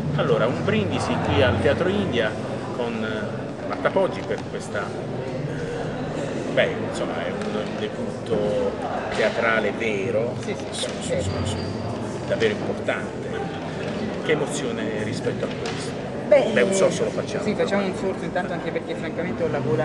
Allora, un brindisi qui al Teatro India con Marta Poggi per questa, insomma, è un debutto teatrale vero, davvero importante. Che emozione rispetto a questo? Beh, un sorso lo facciamo. Sì, facciamo un sorso intanto, anche perché francamente ho la gola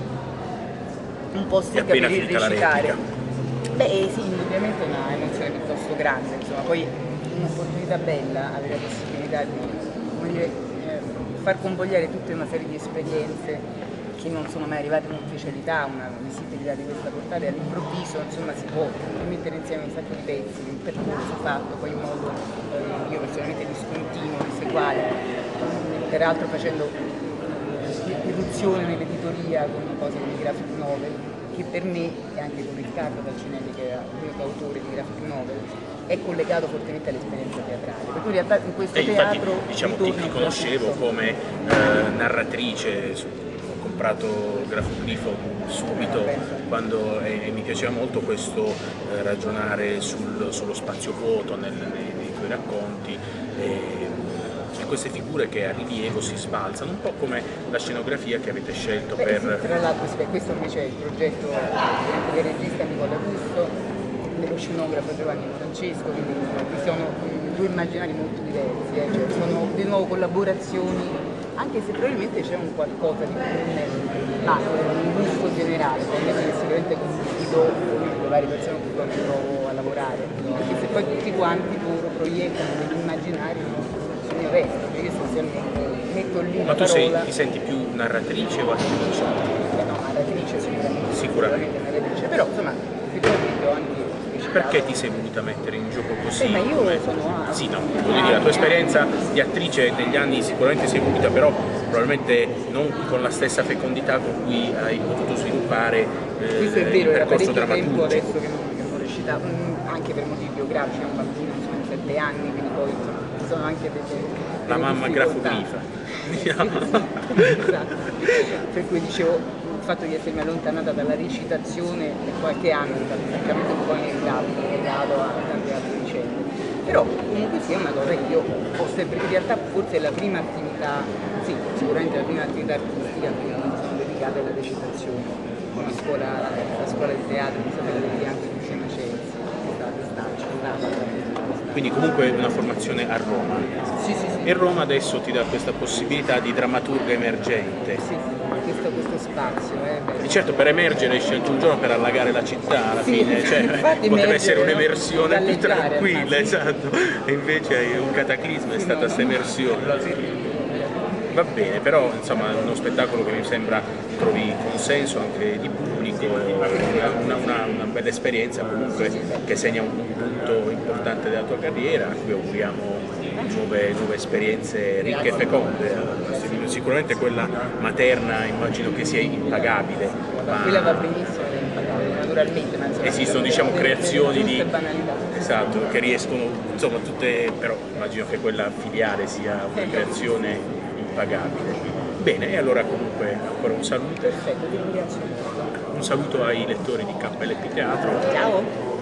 un po' secca appena per il finita la recitare. replica. Beh sì, indubbiamente è una emozione piuttosto grande, insomma, poi un'opportunità bella avere la possibilità di, come dire, far convogliare tutta una serie di esperienze che non sono mai arrivate in un'ufficialità, una visibilità di questa portata, e all'improvviso insomma si può mettere insieme un sacco di pezzi, un percorso fatto poi in modo io personalmente discontinuo, diseguale, peraltro facendo irruzione nell'editoria con una cosa come graphic novel, che per me, e anche con Riccardo Falcinelli che era l'unico autore di graphic novel, è collegato fortemente all'esperienza teatrale. Per cui in realtà in questo teatro infatti, diciamo, ti conoscevo come narratrice, ho comprato Grafogrifo subito quando mi piaceva molto questo ragionare sullo spazio vuoto nei tuoi racconti. Queste figure che a rilievo si sbalzano, un po' come la scenografia che avete scelto per... Sì, tra l'altro questo invece è il progetto del regista Nicola Gusto, dello scenografo Giovanni Francesco, quindi sono due immaginari molto diversi, cioè sono di nuovo collaborazioni, anche se probabilmente c'è un qualcosa di più, ma un gusto generale, probabilmente sicuramente condivido le varie persone con cui mi trovo a lavorare, perché se poi tutti quanti loro proiettano degli immaginari sul mio resto, io essenzialmente metto lì ma la tu parola. ti senti più narratrice o attrice? No, narratrice Sicuramente. narratrice, però insomma effettivamente ho anche... Perché ti sei voluta mettere in gioco così? Ma io sono... Sì, no, voglio dire, la tua esperienza di attrice negli anni sicuramente si è evoluta, però probabilmente non con la stessa fecondità con cui hai potuto sviluppare questo è vero, il percorso tempo drammaturgico. adesso che non recitavo, anche per motivi biografici, ho un bambino, sono 7 anni, quindi poi sono anche delle la mamma difficoltà. grafogrifa. Esatto. Per cui dicevo, il fatto di essermi allontanata dalla recitazione per qualche anno è stato francamente un po' inevitabile, legato a tante altre vicende. Però comunque sia una cosa che io ho sempre, in realtà forse è la prima attività, sì, sicuramente la prima attività artistica a cui mi sono dedicata alla recitazione, la scuola di teatro di Isabella Del Bianco e Luciana Censi, Quindi comunque una formazione a Roma. Sì. E Roma adesso ti dà questa possibilità di drammaturga emergente. Sì, questo spazio. E certo, per emergere hai scelto un giorno per allagare la città alla fine, cioè poteva essere un'emersione più tranquilla, esatto, e invece è un cataclisma, è stata questa emersione. Va bene, però insomma è uno spettacolo che mi sembra trovi consenso anche di pubblico, una bella esperienza comunque che segna un punto importante della tua carriera, a cui auguriamo nuove esperienze ricche e feconde. Sicuramente quella materna immagino che sia impagabile. Ma quella va benissimo, è impagabile, naturalmente. Ma esistono, diciamo, creazioni di... Esatto, che riescono, insomma, tutte, però immagino che quella filiale sia una creazione impagabile. Bene, e allora comunque ancora un saluto. Perfetto, ti ringrazio. Un saluto ai lettori di KLP Teatro. Ciao!